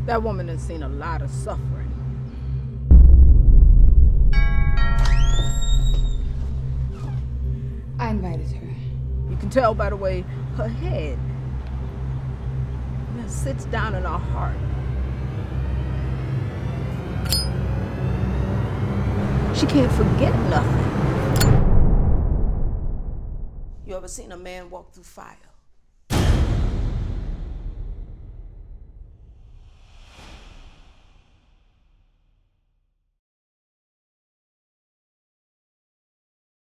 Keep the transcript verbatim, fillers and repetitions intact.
That woman has seen a lot of suffering. I invited her. You can tell by the way her head just sits down in her heart. She can't forget nothing. You ever seen a man walk through fire?